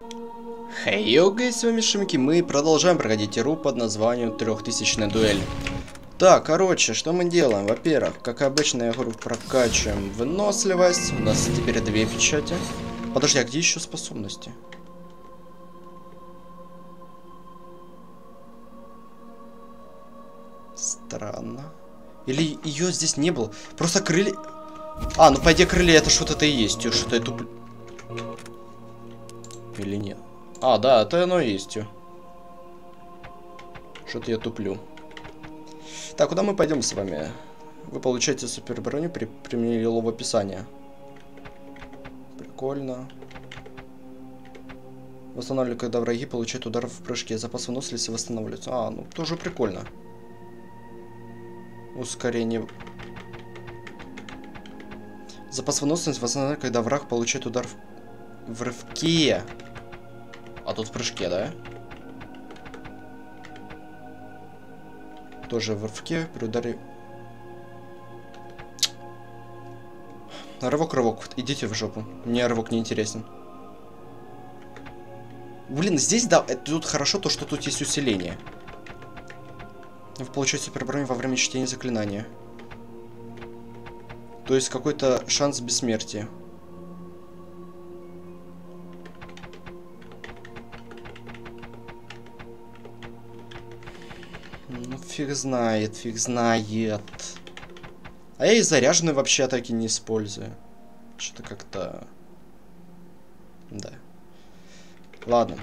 Хей, йога, с вами Шимки, мы продолжаем проходить игру под названием 3000-я дуэль. Так, короче, что мы делаем? Во-первых, как обычно, игру прокачиваем выносливость. У нас теперь 2 печати. Подожди, а где еще способности? Странно. Или ее здесь не было? Просто крылья... А, ну по идее крылья это что-то и есть. Что-то я туплю. Или нет? А, да, это оно и есть. Что-то я туплю. Так, куда мы пойдем с вами? Вы получаете супер броню при применении лилового описания. Прикольно. Восстанавливаю, когда враги получают удар в прыжке. Запас выносливости восстанавливается. А, ну тоже прикольно. Ускорение. Запас выносливости восстанавливается, когда враг получает удар в рывке. А тут в прыжке, да? Тоже в рывке при ударе. Рывок. Идите в жопу. Мне рывок не интересен. Блин, здесь, да, тут хорошо то, что тут есть усиление. Вы получаете суперброню во время чтения заклинания. То есть какой-то шанс бессмертия. Ну, фиг знает. А я и заряженную вообще атаки не использую. Что-то как-то... Да. Ладно.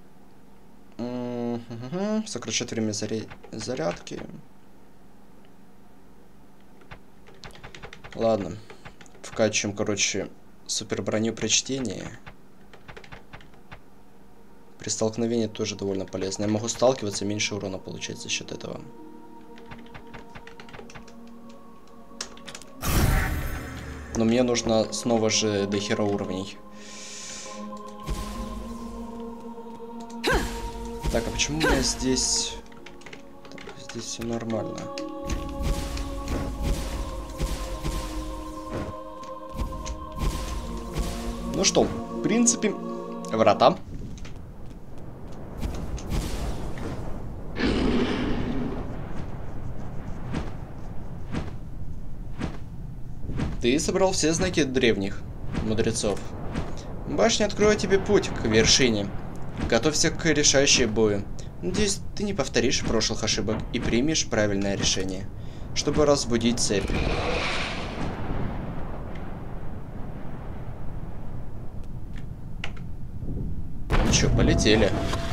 Сокращать время зарядки. Ладно. Вкачиваем, короче, супер броню при чтении. При столкновении тоже довольно полезно. Я могу сталкиваться, меньше урона получать за счет этого. Но мне нужно снова же до хера уровней. Так, а почему у меня здесь... Так, здесь все нормально. Ну что, в принципе, врата. Ты собрал все знаки древних мудрецов. Башня откроет тебе путь к вершине. Готовься к решающему бою. Надеюсь, ты не повторишь прошлых ошибок и примешь правильное решение, чтобы разбудить цепь. Ну чё, полетели.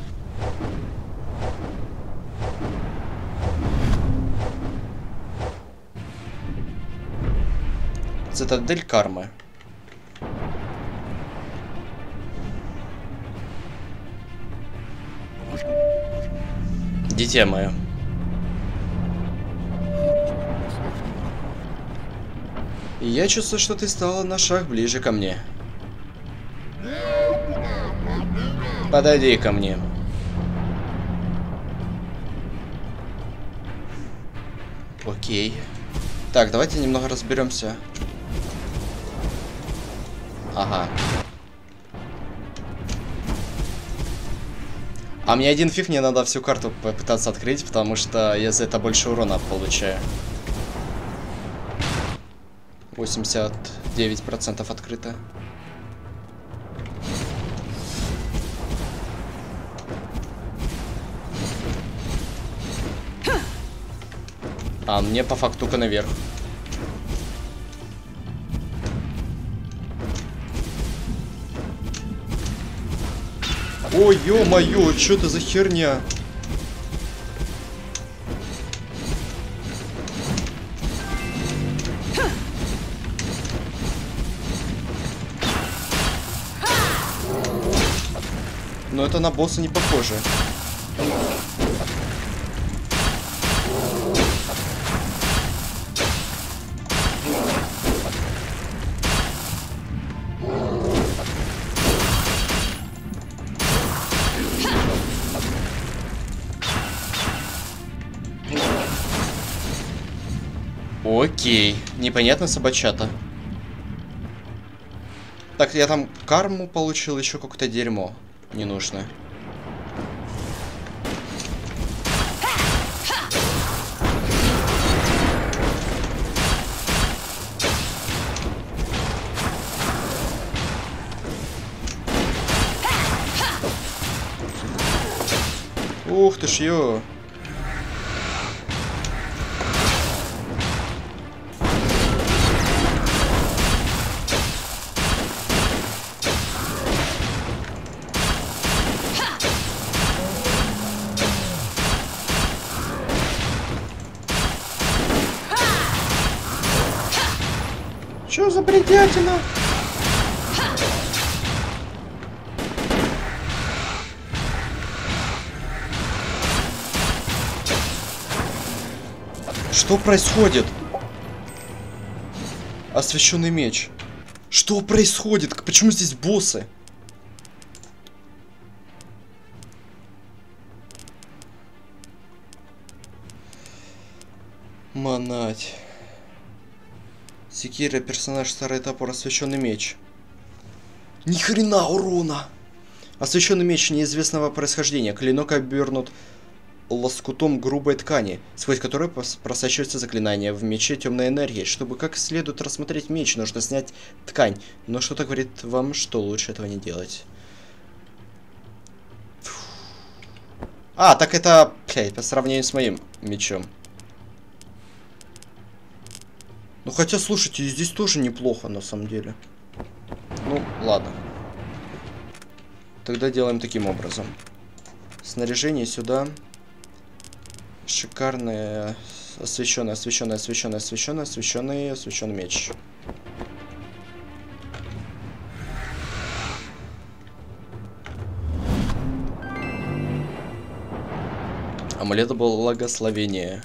Цитадель кармы. Дитя мое. И я чувствую, что ты стала на шаг ближе ко мне. Подойди ко мне. Окей. Так, давайте немного разберемся. Ага. А мне один фиг, мне надо всю карту попытаться открыть, потому что я за это больше урона получаю. 89% открыто. А, мне по факту только наверх. Ой, ё-моё, что это за херня? Но это на босса не похоже. Окей, непонятно, собачата. Так, я там карму получил, еще какое-то дерьмо. не нужно. Ух ты ж, ё. Чё за бредятина? Что происходит? Освященный меч. Что происходит? Почему здесь боссы? Манать. Секира, персонаж, старый топор, освященный меч. Ни хрена урона! Освященный меч неизвестного происхождения. Клинок обернут лоскутом грубой ткани, сквозь которую просачивается заклинание. В мече темная энергия. Чтобы как следует рассмотреть меч, нужно снять ткань. Но что-то говорит вам, что лучше этого не делать. А, так это, блядь, по сравнению с моим мечом. Ну хотя, слушайте, здесь тоже неплохо, на самом деле. Ну, ладно. Тогда делаем таким образом. Снаряжение сюда. Шикарное. Освещенный меч. Амулет благословения.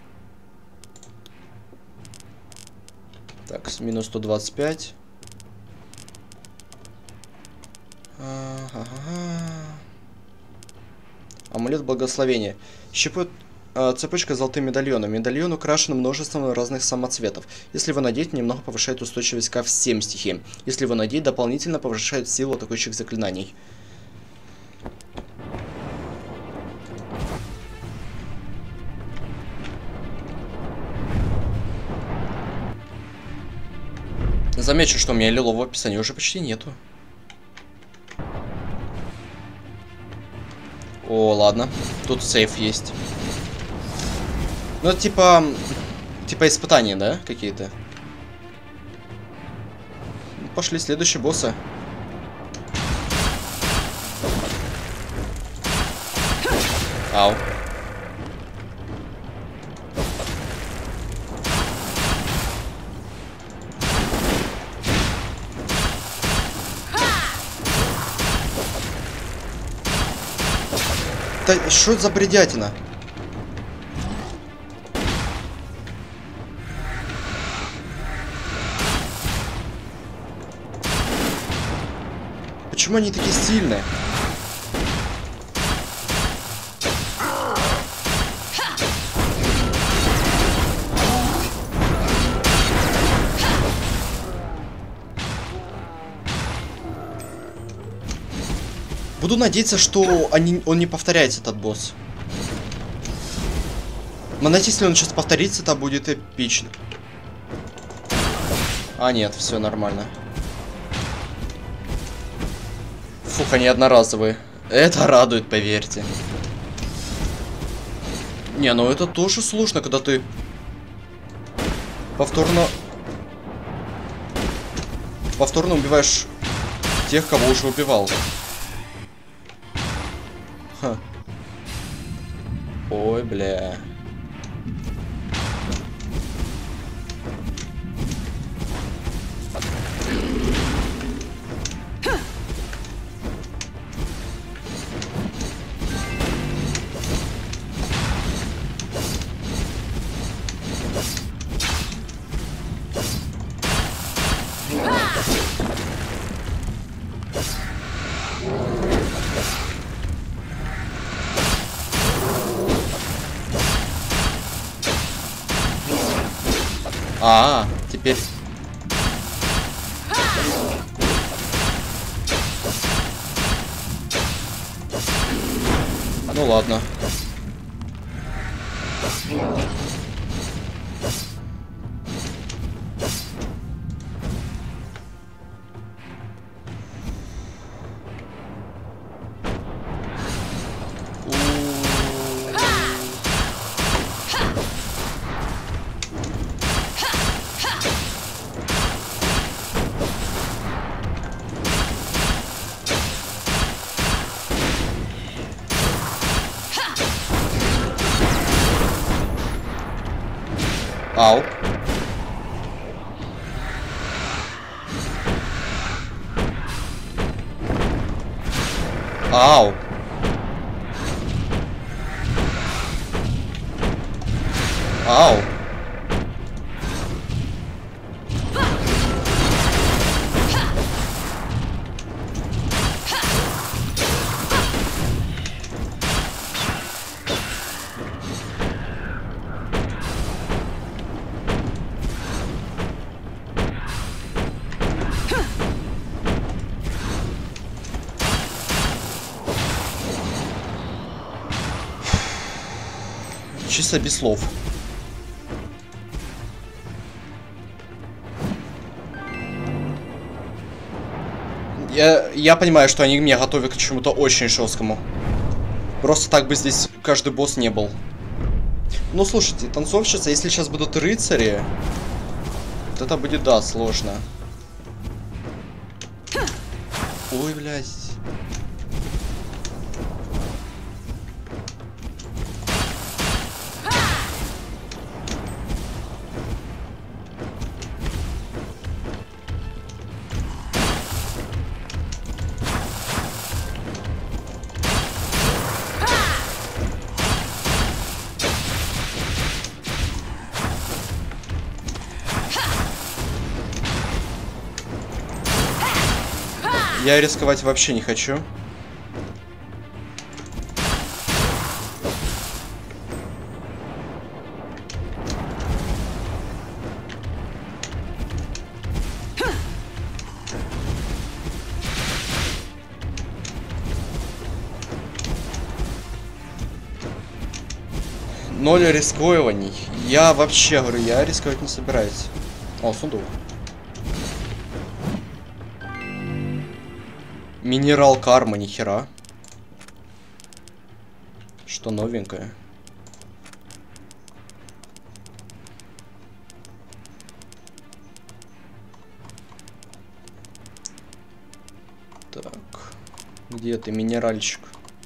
Так, с минус 125. Амулет благословения. Цепочка с золотым медальоном. Медальон украшен множеством разных самоцветов. Если его надеть, немного повышает устойчивость ко всем стихиям. Если его надеть, дополнительно повышает силу атакующих заклинаний. Замечу, что у меня лилового описания уже почти нету. О, ладно. Тут сейф есть. Ну, это типа испытания, да, какие-то? Пошли, следующие боссы. Ау. Да что это за бредятина? Почему они такие сильные? Буду надеяться, что он не повторяется, этот босс. Но надеюсь, если он сейчас повторится, то будет эпично. А, нет, все нормально. Фух, они одноразовые. Это радует, поверьте. Не, ну это тоже сложно, когда ты повторно убиваешь тех, кого уже убивал. Ха. Ой, бля. Теперь... Ну ладно. Ау. Ау. Ау. Чисто без слов. Я понимаю, что они меня готовят к чему-то очень жесткому. Просто так бы здесь каждый босс не был. Ну, слушайте, танцовщица, если сейчас будут рыцари, вот это будет, да, сложно. Ой, блядь. Я рисковать вообще не хочу. Ноль рискований. Я вообще говорю, я рисковать не собираюсь. О, сундук. Минерал карма, нихера. Что новенькое? Так. Где ты, минеральчик?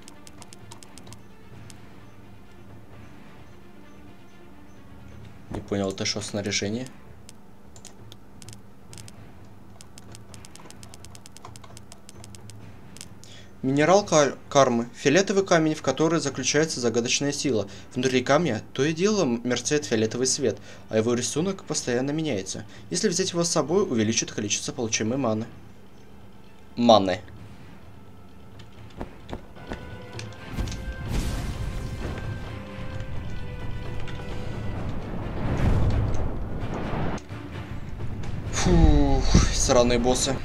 Не понял, это что, снаряжение? Минерал кармы. Фиолетовый камень, в который заключается загадочная сила. Внутри камня то и дело мерцает фиолетовый свет, а его рисунок постоянно меняется. Если взять его с собой, увеличит количество получаемой маны. Маны. Фух, сраные боссы.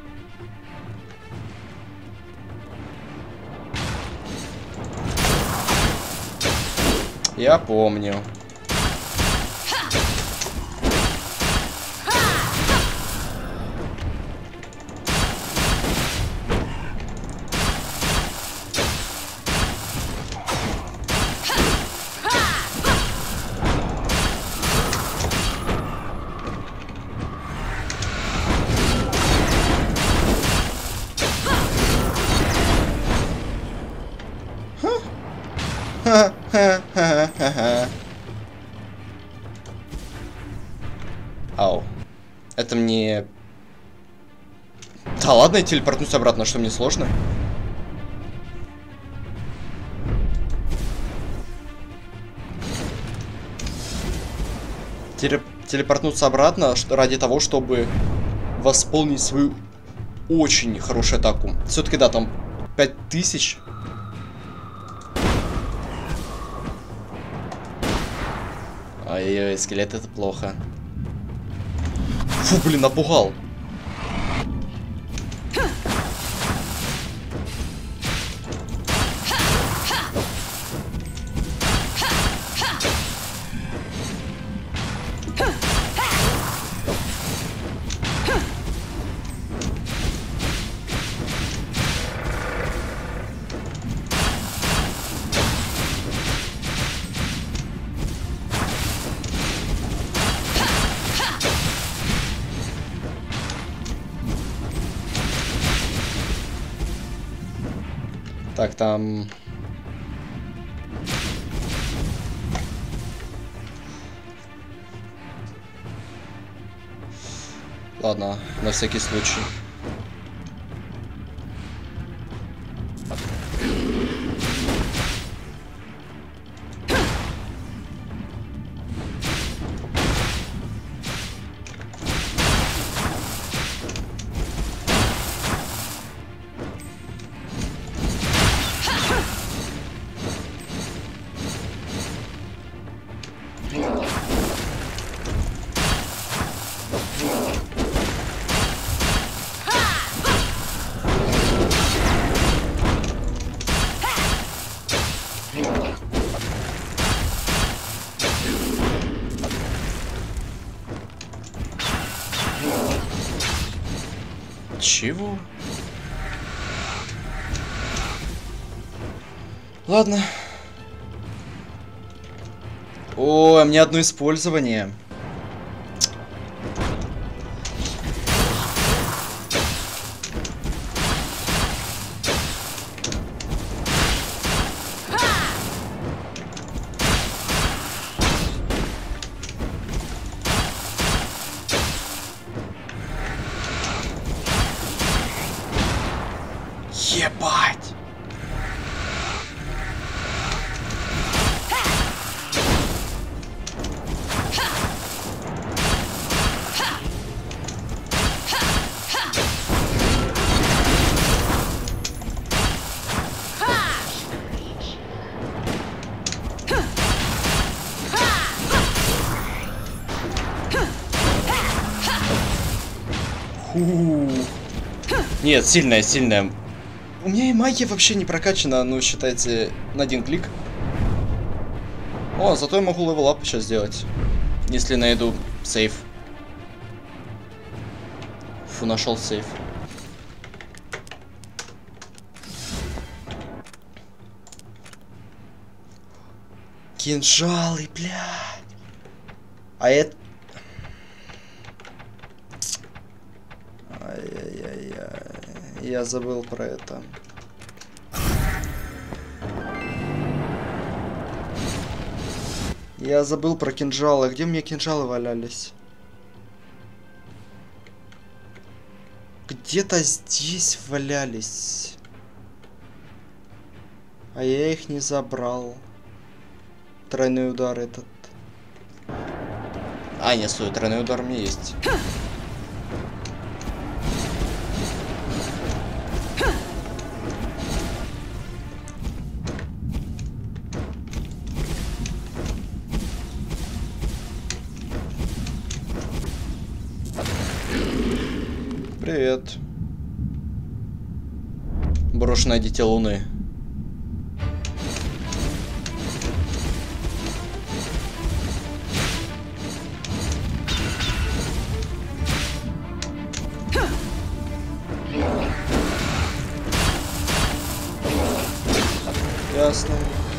Я помню. Ау. Это мне... Да ладно, я телепортнусь обратно, что мне сложно? Телепортнуться обратно ради того, чтобы восполнить свою очень хорошую атаку. Все-таки, да, там 5000. Ой-ой-ой, скелет, это плохо. Фу, блин, напугал. Так, там... Ладно, на всякий случай. Чего? Ладно. О, мне одно использование. Ебать! Нет, сильная, сильная. У меня и магия вообще не прокачана, ну, считайте, на один клик. О, зато я могу левелап сейчас сделать. Если найду сейф. Фу, нашел сейф. Кинжалы, блядь. А это... Ай-яй-яй-яй. Я забыл про это. Я забыл про кинжалы. Где у меня кинжалы валялись? Где-то здесь валялись. А я их не забрал. Тройной удар этот. А, не, стой, тройной удар у меня есть. Привет. Брошенное дитя Луны. Ясно.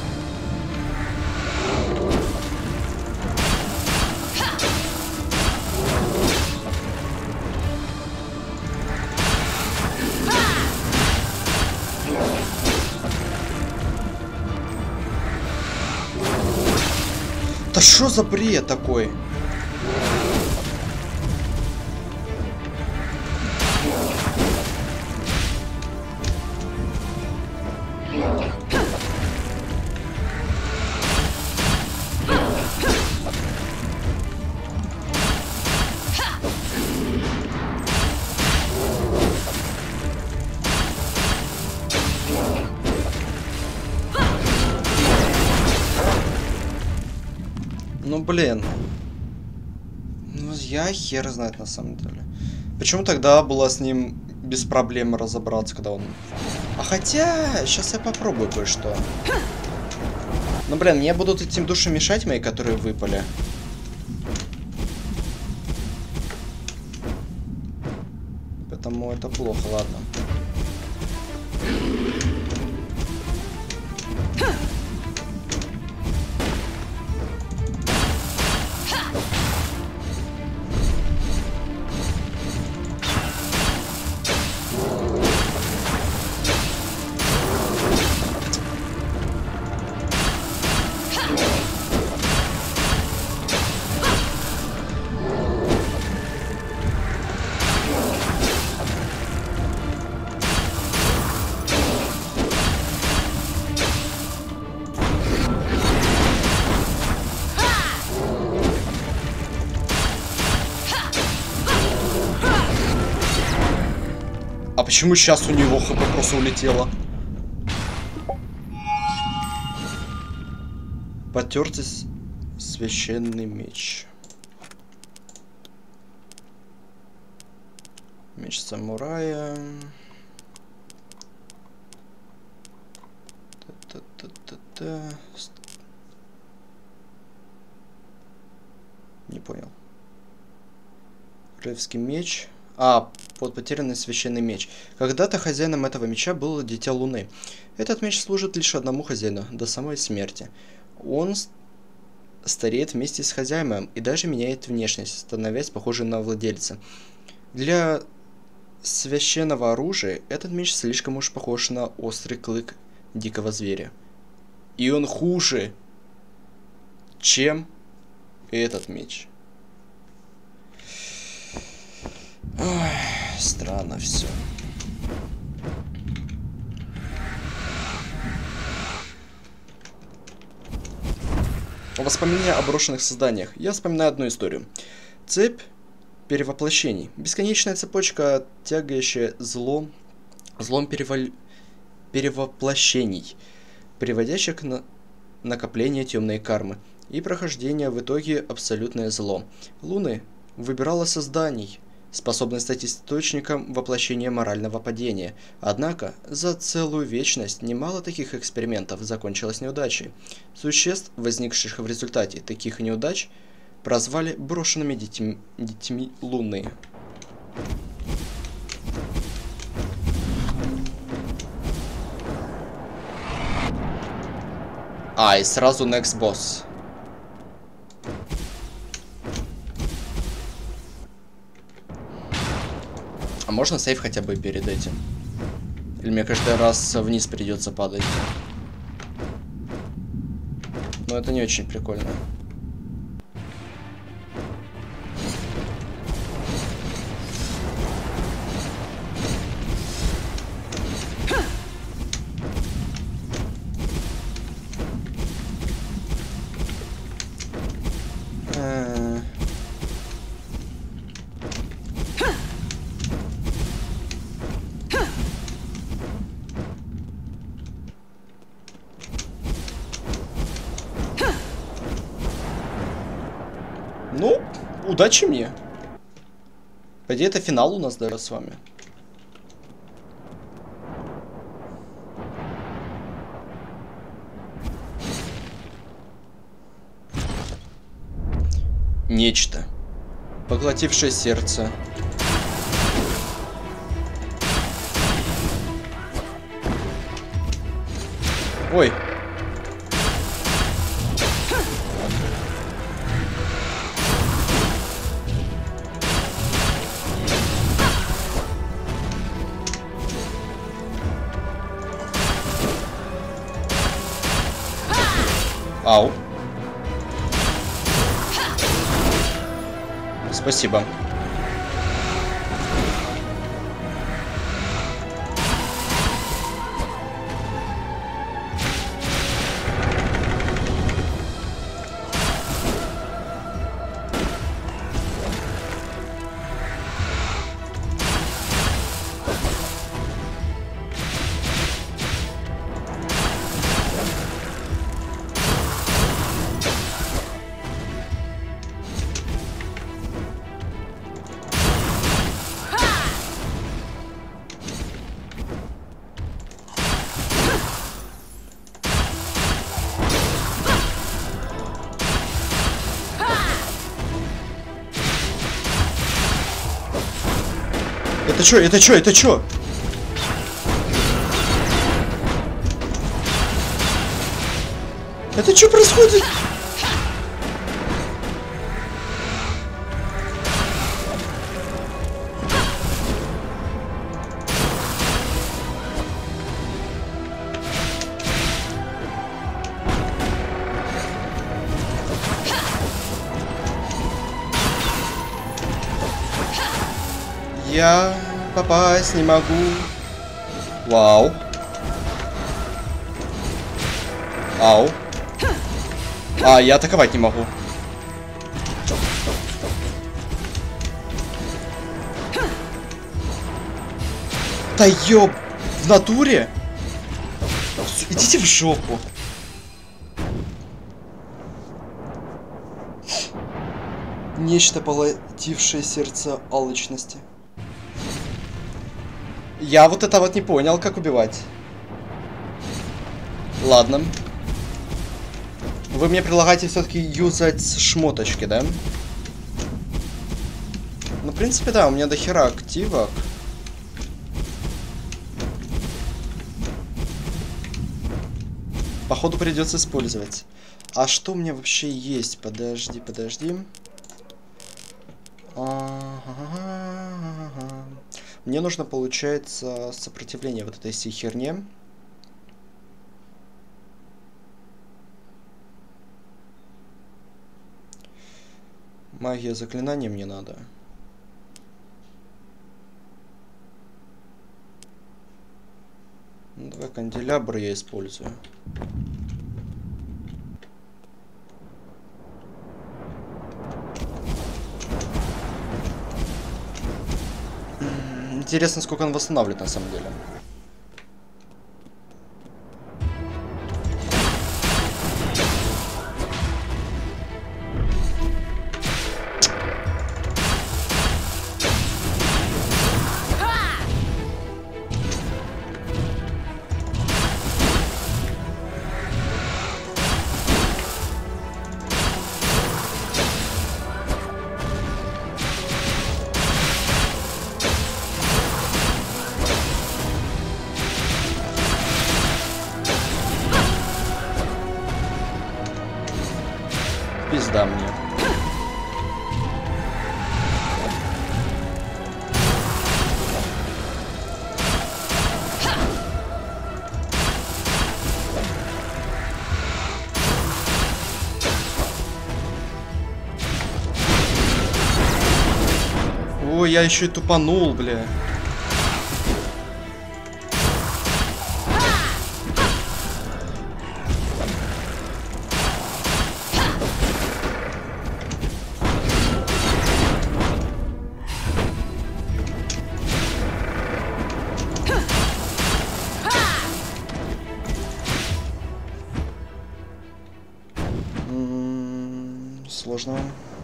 Да что за бред такой? Ну блин. Ну я хер знает на самом деле. Почему тогда было с ним без проблем разобраться, когда он... А хотя, сейчас я попробую кое-что. Ну блин, мне будут этим души мешать мои, которые выпали. Поэтому это плохо, ладно. почему сейчас у него хп просто улетело? Потертый священный меч. Меч самурая. Не понял. Ревский меч. Вот потерянный священный меч. Когда-то хозяином этого меча было Дитя Луны. Этот меч служит лишь одному хозяину, до самой смерти. Он стареет вместе с хозяином и даже меняет внешность, становясь похожим на владельца. Для священного оружия этот меч слишком уж похож на острый клык дикого зверя. И он хуже, чем этот меч. Ой, странно все. Воспоминания о брошенных созданиях. Я вспоминаю одну историю. Цепь перевоплощений. Бесконечная цепочка, тягающая злом перевоплощений, приводящих к накоплению темной кармы и прохождение в итоге абсолютное зло. Луны выбирала созданий, способных стать источником воплощения морального падения. Однако, за целую вечность немало таких экспериментов закончилось неудачей. Существ, возникших в результате таких неудач, прозвали брошенными детьми Луны. И сразу next boss. А можно сейв хотя бы перед этим? Или мне каждый раз вниз придется падать? Но это не очень прикольно. Ну, удачи мне. По идее, это финал у нас, да, с вами. Нечто, поглотившее сердце. Ой. Ау. Спасибо. Это чё? Это чё? Это чё? Это чё происходит? Я попасть не могу. Вау. Ау. Я атаковать не могу. Да ёб... В натуре? Идите в жопу. Нечто, полотившее сердце алчности. Я вот это вот не понял, как убивать. Ладно. Вы мне предлагаете все-таки юзать шмоточки, да? Ну, в принципе, да, у меня дохера активок. Походу придется использовать. А что у меня вообще есть? Подожди, подожди. Мне нужно, получается, сопротивление вот этой всей херне. Магия заклинаний мне надо. Ну, давай канделябр я использую. Интересно, сколько он восстанавливает на самом деле. Пизда мне. Ой, я еще и тупанул, бля. Сложно.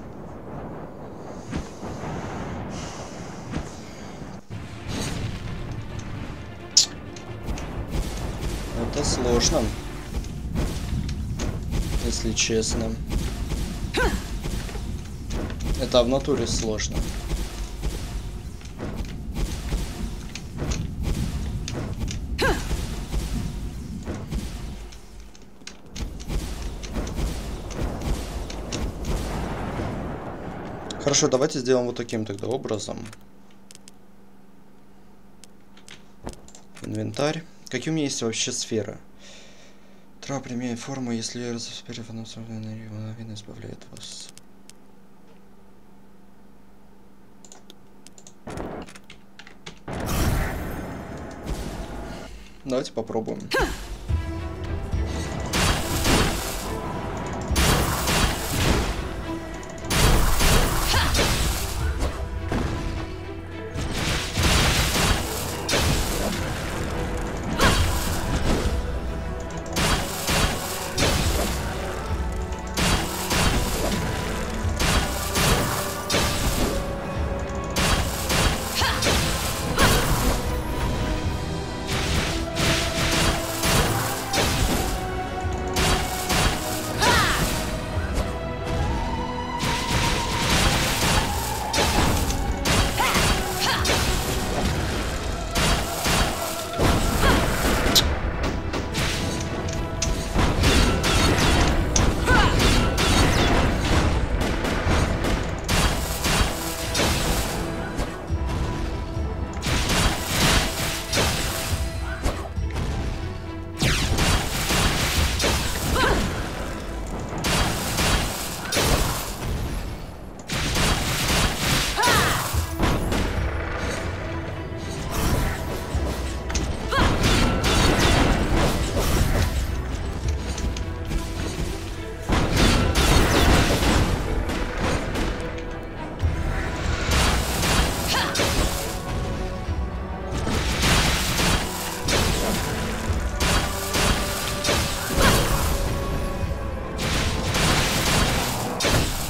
Это сложно, если честно. Это в натуре сложно. Хорошо, давайте сделаем вот таким тогда образом. Инвентарь. Какие у меня есть вообще сферы? Трава применяет форму, если мгновенно избавляет вас. Давайте попробуем.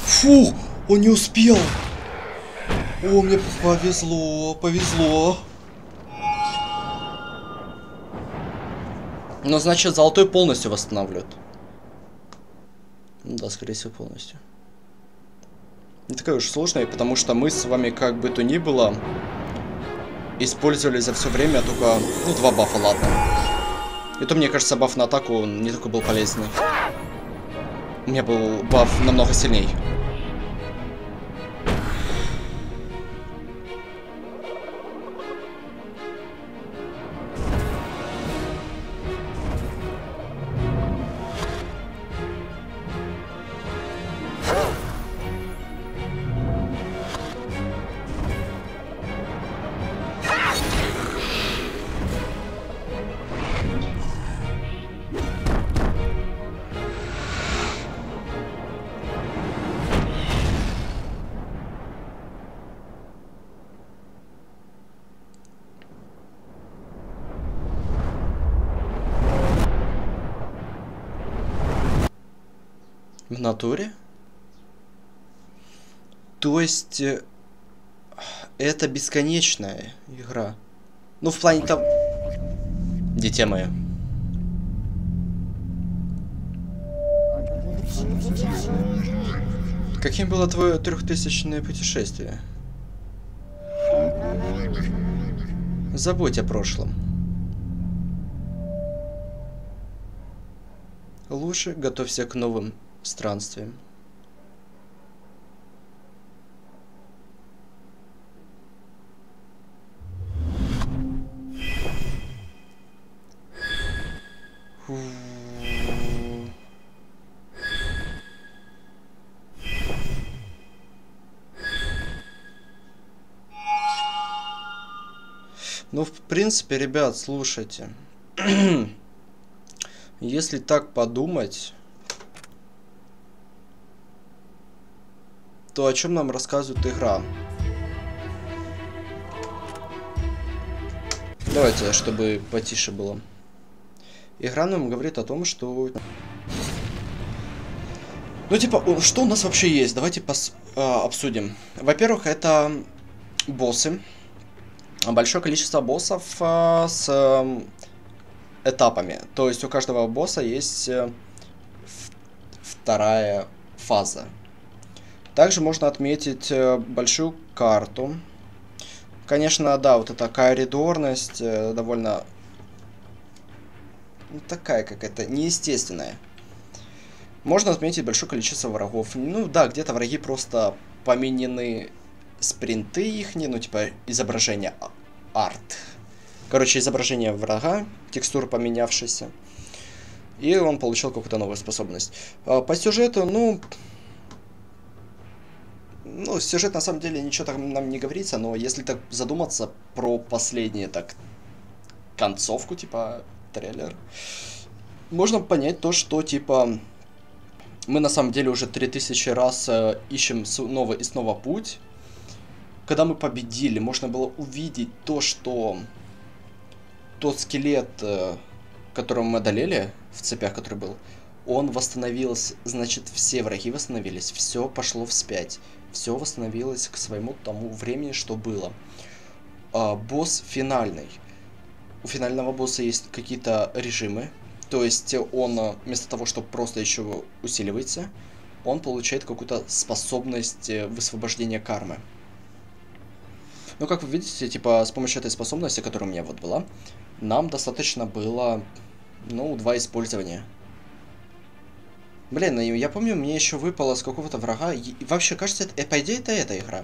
Фу, он не успел. О, мне повезло, повезло. Ну, значит, золотой полностью восстанавливает. Ну да, скорее всего, полностью. Не такая уж сложная, потому что мы с вами, как бы то ни было, использовали за все время только, ну, 2 бафа, ладно. И то, мне кажется, баф на атаку не только был полезный. У меня был баф намного сильней. В натуре? То есть это бесконечная игра. Ну, в плане там... Дитя мое. Каким было твое 3000-е путешествие? Забудь о прошлом. Лучше готовься к новым странствиям. Ну, в принципе, ребят, слушайте. Если так подумать, то о чем нам рассказывает игра? Давайте, чтобы потише было. Игра нам говорит о том, что... Ну, типа, что у нас вообще есть? Давайте обсудим. Во-первых, это боссы. Большое количество боссов с этапами. То есть у каждого босса есть вторая фаза. Также можно отметить большую карту. Конечно, да, вот эта коридорность довольно... такая какая-то неестественная. Можно отметить большое количество врагов. Ну да, где-то враги просто поменены спринты их, ну типа изображение арт. Короче, изображение врага, текстура поменявшаяся. И он получил какую-то новую способность. По сюжету, ну, сюжет на самом деле ничего там нам не говорится, но если так задуматься про последнюю, так, концовку, типа, трейлер, можно понять то, что, типа, мы на самом деле уже 3000 раз ищем снова и снова путь. Когда мы победили, можно было увидеть то, что тот скелет, которого мы одолели, в цепях, который был, он восстановился, значит, все враги восстановились, все пошло вспять, все восстановилось к своему тому времени, что было. Босс финальный. У финального босса есть какие-то режимы, то есть он вместо того, чтобы просто еще усиливается, он получает какую-то способность высвобождения кармы. Ну, как вы видите, типа, с помощью этой способности, которая у меня вот была, нам достаточно было, ну, 2 использования. Блин, я помню, мне еще выпало с какого-то врага. И вообще, кажется, по идее, это эта игра.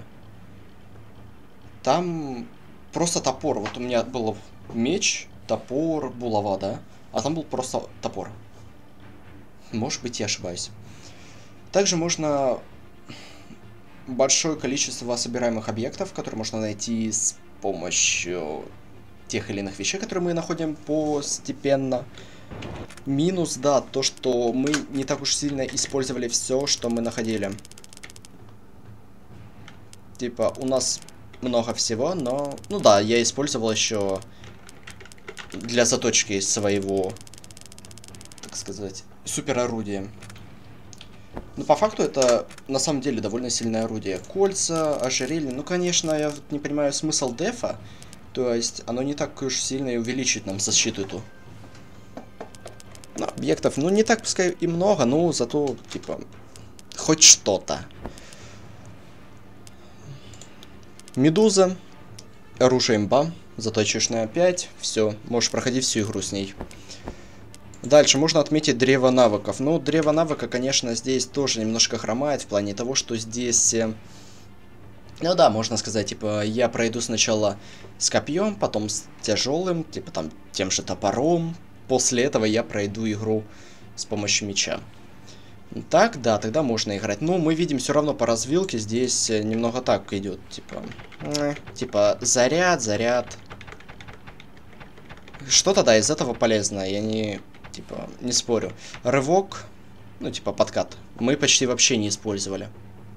Там просто топор. Вот у меня был меч, топор, булава, да? А там был просто топор. Может быть, я ошибаюсь. Также можно... большое количество собираемых объектов, которые можно найти с помощью тех или иных вещей, которые мы находим постепенно. Минус, да, то, что мы не так уж сильно использовали все, что мы находили. Типа, у нас много всего, но... Ну да, я использовал еще для заточки своего, так сказать, суперорудия. Но по факту это на самом деле довольно сильное орудие. Кольца, ожерелье. Ну, конечно, я не понимаю смысл дефа. То есть оно не так уж сильно и увеличит нам защиту эту. Но объектов, ну, не так пускай и много, но зато, типа, хоть что-то. Медуза. Оружие имба. Заточечная 5. Все, можешь проходить всю игру с ней. Дальше можно отметить древо навыков. Ну, древо навыка, конечно, здесь тоже немножко хромает в плане того, что здесь... Ну да, можно сказать, типа, я пройду сначала с копьем, потом с тяжелым, типа там тем же топором. После этого я пройду игру с помощью меча. Так, да, тогда можно играть. Но мы видим все равно по развилке здесь немного так идет, типа заряд. Что-то, да, из этого полезно, я не спорю. Рывок, ну, типа подкат, мы почти вообще не использовали.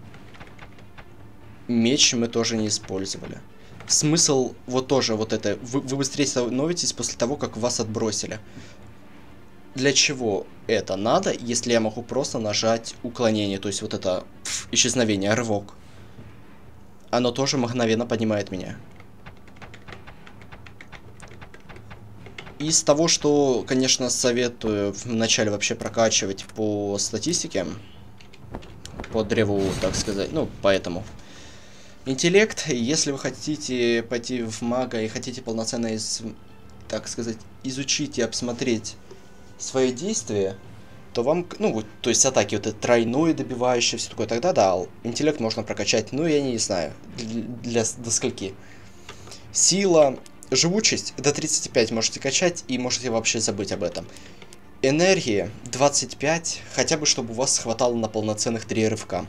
Меч мы тоже не использовали. Смысл вот тоже вот это. Вы быстрее становитесь после того, как вас отбросили. Для чего это надо, если я могу просто нажать уклонение? То есть вот это исчезновение, рывок. Оно тоже мгновенно поднимает меня. Из того, что, конечно, советую вначале вообще прокачивать по статистике. По древу, так сказать. Ну, поэтому. Интеллект, если вы хотите пойти в мага и хотите полноценно, так сказать, изучить и обсмотреть свои действия, то вам, ну, то есть атаки вот это тройное добивающее, все такое, тогда да, интеллект можно прокачать, ну, я не знаю, до скольки. Сила, живучесть до 35 можете качать и можете вообще забыть об этом. Энергия 25, хотя бы чтобы у вас хватало на полноценных 3 рывка.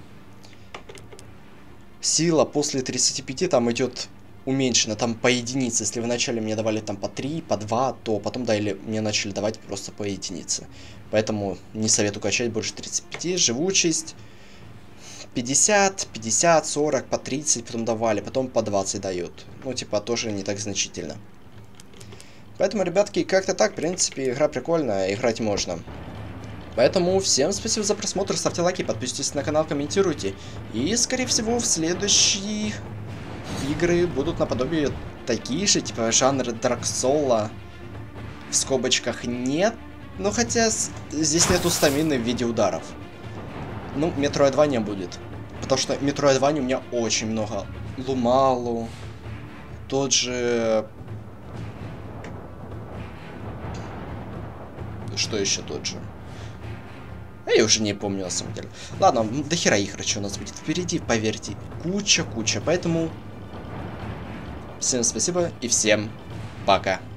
Сила после 35 там идет уменьшена, там по единице. Если вначале мне давали там по 3, по 2, то потом мне начали давать просто по единице. Поэтому не советую качать больше 35. Живучесть 50, 50, 40, по 30 потом давали, потом по 20 дают. Ну, типа, тоже не так значительно. Поэтому, ребятки, как-то так, в принципе, игра прикольная, играть можно. Поэтому всем спасибо за просмотр, ставьте лайки, подписывайтесь на канал, комментируйте. И, скорее всего, в следующие игры будут наподобие такие же, типа жанр Dark Souls. В скобочках нет, но хотя здесь нету стамины в виде ударов. Ну, Metroidvania будет. Потому что Metroidvania у меня очень много. Лумалу, тот же... Что еще тот же? Я уже не помню, на самом деле. Ладно, до хера игр, что у нас будет впереди, поверьте. Куча. Поэтому всем спасибо и всем пока.